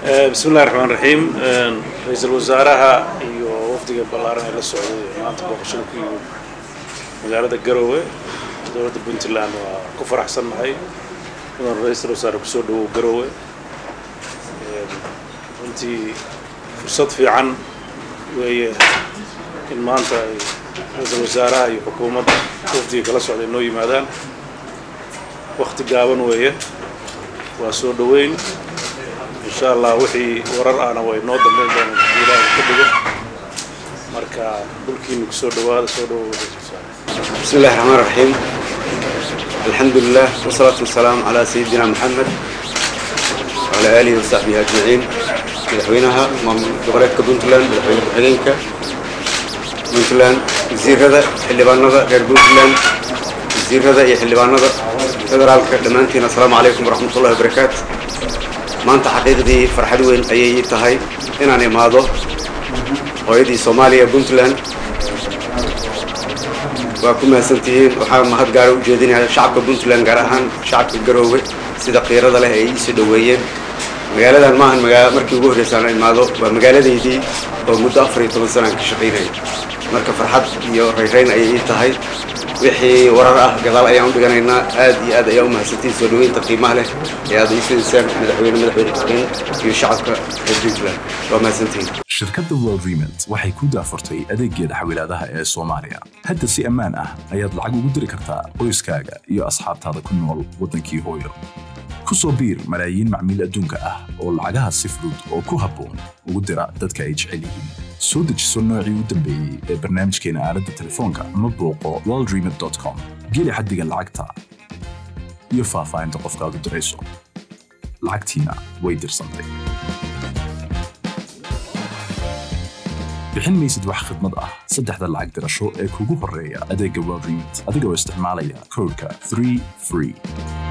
بسم الله الرحمن الرحيم رئيس الوزراء وفد بلارن إلى السعودية maanta booqasho ku yimid magaalada Garowe dowladda Puntland waa ku faraxsanahay inuu ra'iisul wasaare ku soo dhawo Garowe intii fursad fiican weeye in maanta ra'iisul wasaaraha iyo xukuumadda wafdiga kala socday noo yimaadaan waqti gaaban weeye waa soo dhaweyn إن شاء الله وحي ورر أنا وينود من بين الجيران كله مركا بلكين كسر دوار بسم الله الرحمن الرحيم الحمد لله والصلاة والسلام على سيدنا محمد وعلى آله وصحبه أجمعين مدحوينها دبرات كبنتلان مدحوين بحرينك بنتلان الزير هذا اللي بانضا غير بنتلان الزير هذا يحل بانضا فدرالك دمانتين السلام عليكم ورحمة الله وبركاته maanta xaqiiqdii farxad weyn ayay tahay inaan imaado hooyadii Soomaaliya Puntland waa ku mahadsantihiin waxaan mahad gaar u jeedinayaa shacabka Puntland gaar ahaan shacabka Garowe sida qiirada leh ay si dhaweeyeen magaaladan maahan markii ugu horeysay aan imaado waa magaaladeedii oo muddo 14 sano ka shaqeynay marka farxad iyo reereyn ayay tahay wixii warar ah gadaal ayaan u dhiganaynaa aad iyo aad ayaan u mahadsantiin soo dhaweynta qiimaha leh ee aad iibsadeen madaxweyne iyo shacabka Puntland waa mahadsantiin shirkadda World Remit waxay ku daafurtay adeegyada xawilaadaha ee Soomaaliya hadda si ammaan ah ayaad lacag ugu diri kartaa qoyskaaga iyo asxaabtaada ku nool wadankii hooyo ku soo biir malaayiin macmiil adduunka ah oo lacagaha si fudud oo ku habboon ugu dira dadka ay jecel yihiin soo dejiso noocii u dambeeyay ee barnaamijkeena aaladda telefoonka ama booqo worldremit.com geli xaddiga lacagta iyo faahfaahinta qofkaad u dirayso lacagtiina way dirsantay bixin maysid wax khidmad ah saddexda lacag dirasho ee kugu horeeya adeegga World Remit adigoo isticmaalaya koodka 3FREE